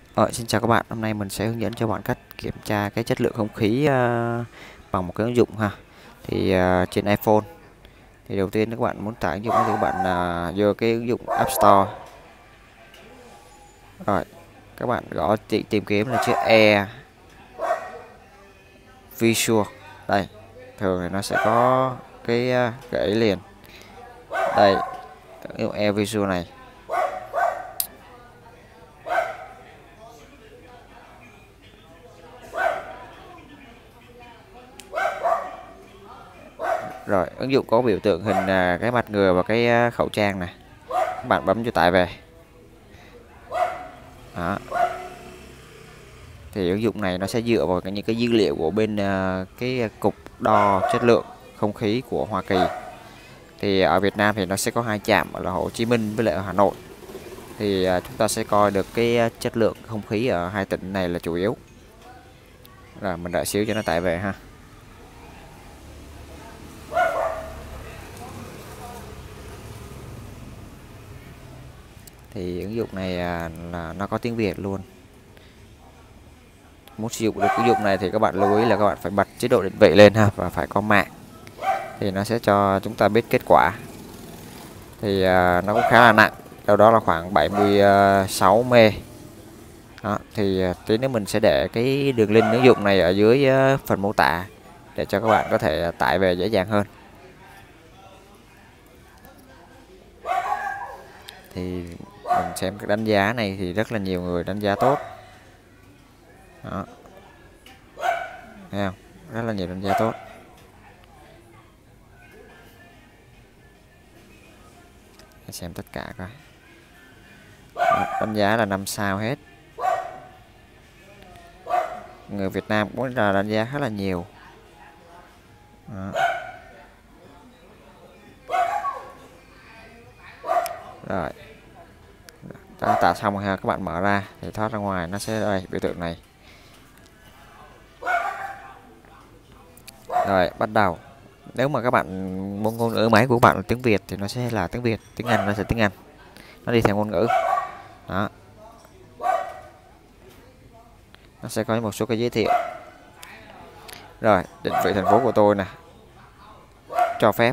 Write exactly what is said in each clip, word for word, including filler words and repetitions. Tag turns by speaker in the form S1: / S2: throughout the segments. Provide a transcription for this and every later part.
S1: Ờ, Xin chào các bạn, hôm nay mình sẽ hướng dẫn cho bạn cách kiểm tra cái chất lượng không khí ờ, bằng một cái ứng dụng ha. Thì ờ, trên iPhone thì đầu tiên các bạn muốn tải ứng dụng thì các bạn uh, vô cái ứng dụng App Store. Rồi, các bạn gõ tìm, tìm kiếm là chữ Air Visual. Đây, thường thì nó sẽ có cái uh, gợi ý liền. Đây, ứng dụng Air Visual này. Rồi, ứng dụng có biểu tượng hình uh, cái mặt người và cái uh, khẩu trang này. Các bạn bấm cho tải về. Đó. Thì ứng dụng này nó sẽ dựa vào những cái dữ liệu của bên uh, cái cục đo chất lượng không khí của Hoa Kỳ. Thì ở Việt Nam thì nó sẽ có hai trạm là Hồ Chí Minh với lại ở Hà Nội. Thì uh, chúng ta sẽ coi được cái uh, chất lượng không khí ở hai tỉnh này là chủ yếu. Rồi mình đợi xíu cho nó tải về ha. Thì ứng dụng này uh, là nó có tiếng Việt luôn. Muốn sử dụng được ứng dụng này thì các bạn lưu ý là các bạn phải bật chế độ định vị lên ha, và phải có mạng thì nó sẽ cho chúng ta biết kết quả. Thì uh, nó cũng khá là nặng, đâu đó là khoảng bảy mươi sáu mê. Đó, thì uh, tí nữa mình sẽ để cái đường link ứng dụng này ở dưới uh, phần mô tả để cho các bạn có thể tải về dễ dàng hơn. Thì mình xem cái đánh giá này thì rất là nhiều người đánh giá tốt. Đó. Thấy không? Rất là nhiều đánh giá tốt. Để xem tất cả coi. Đó, đánh giá là năm sao hết. Người Việt Nam cũng là đánh giá khá là nhiều. Đó. Rồi đã tạo xong rồi ha, các bạn mở ra thì thoát ra ngoài nó sẽ đây biểu tượng này. Rồi bắt đầu, nếu mà các bạn muốn ngôn ngữ máy của các bạn là tiếng Việt thì nó sẽ là tiếng Việt, tiếng Anh nó sẽ tiếng Anh, nó đi theo ngôn ngữ. Đó, nó sẽ có một số cái giới thiệu. Rồi định vị thành phố của tôi nè, cho phép.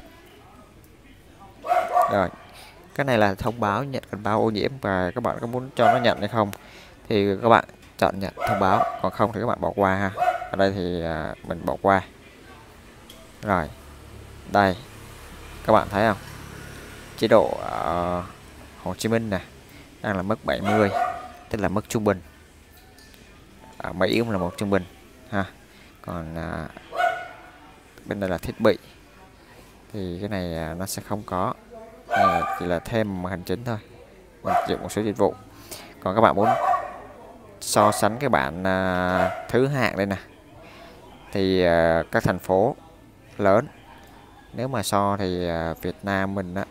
S1: Rồi cái này là thông báo nhận cảnh báo ô nhiễm, và các bạn có muốn cho nó nhận hay không thì các bạn chọn nhận thông báo, còn không thì các bạn bỏ qua ha. Ở đây thì à, mình bỏ qua. Rồi đây các bạn thấy không, chế độ uh, Hồ Chí Minh nè đang là mức bảy mươi, tức là mức trung bình. Ở Mỹ cũng là một trung bình ha. Còn uh, bên đây là thiết bị thì cái này uh, nó sẽ không có, uh, chỉ là thêm màn hình chính thôi, mình sử dụng một số dịch vụ. Còn các bạn muốn so sánh cái bản uh, thứ hạng đây nè, thì uh, các thành phố lớn, nếu mà so thì uh, Việt Nam mình á,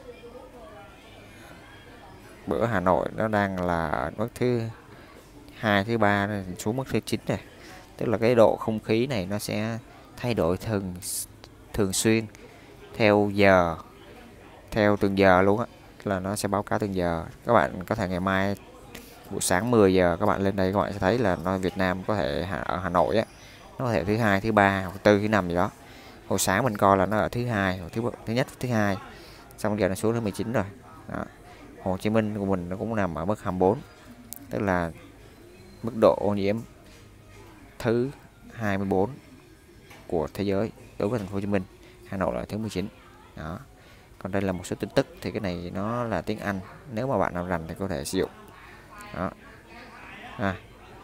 S1: bữa Hà Nội nó đang là mức thứ hai, thứ ba xuống mức thứ chín này, tức là cái độ không khí này nó sẽ thay đổi thường thường xuyên theo giờ, theo từng giờ luôn á, là nó sẽ báo cáo từng giờ. Các bạn có thể ngày mai buổi sáng mười giờ các bạn lên đây, các bạn sẽ thấy là nó Việt Nam có thể ở Hà Nội á, nó có thể thứ hai, thứ ba, hoặc tư, thứ năm gì đó. Hồi sáng mình coi là nó ở thứ hai, hoặc thứ thứ nhất, thứ hai, xong giờ nó xuống thứ mười chín rồi. Đó. Hồ Chí Minh của mình nó cũng nằm ở mức hai mươi bốn, tức là mức độ ô nhiễm thứ hai mươi bốn của thế giới đối với thành phố Hồ Chí Minh. Hà Nội là thứ mười chín. Đó. Còn đây là một số tin tức, thì cái này nó là tiếng Anh, nếu mà bạn nào rành thì có thể sử dụng. Đó. À.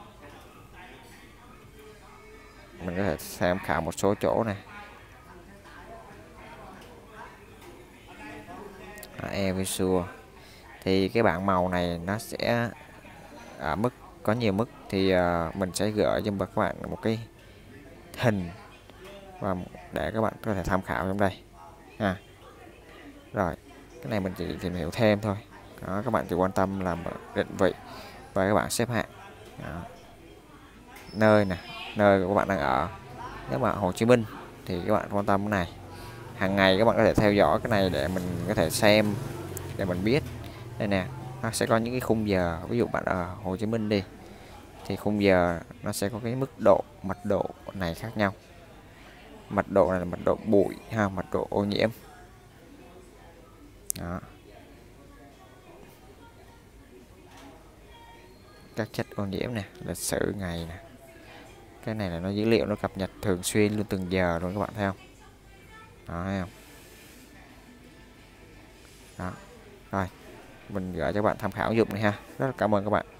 S1: Mình có thể xem khảo một số chỗ này. Air Visual thì cái bảng màu này nó sẽ ở mức, có nhiều mức, thì uh, mình sẽ gửi cho các bạn một cái hình và để các bạn có thể tham khảo trong đây à. Rồi cái này mình chỉ tìm hiểu thêm thôi. Đó, các bạn chỉ quan tâm làm định vị và các bạn xếp hạng. Đó. Nơi nè, nơi của các bạn đang ở, nếu mà Hồ Chí Minh thì các bạn quan tâm cái này. Hàng ngày các bạn có thể theo dõi cái này để mình có thể xem, để mình biết. Đây nè, nó sẽ có những cái khung giờ, ví dụ bạn ở Hồ Chí Minh đi thì khung giờ nó sẽ có cái mức độ mật độ này khác nhau. Mật độ này là mật độ bụi ha, mật độ ô nhiễm. Đó. Các chất ô nhiễm nè, lịch sử ngày nè. Cái này là nó dữ liệu nó cập nhật thường xuyên luôn, từng giờ luôn các bạn thấy không? Đó, thấy không? Đó. Rồi, mình gửi cho các bạn tham khảo ứng dụng này ha. Rất là cảm ơn các bạn.